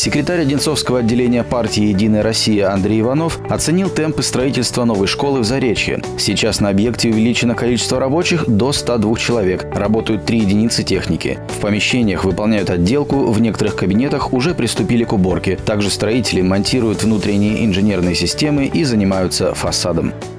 Секретарь Одинцовского отделения партии «Единая Россия» Андрей Иванов оценил темпы строительства новой школы в Заречье. Сейчас на объекте увеличено количество рабочих до 102 человек. Работают 3 единицы техники. В помещениях выполняют отделку, в некоторых кабинетах уже приступили к уборке. Также строители монтируют внутренние инженерные системы и занимаются фасадом.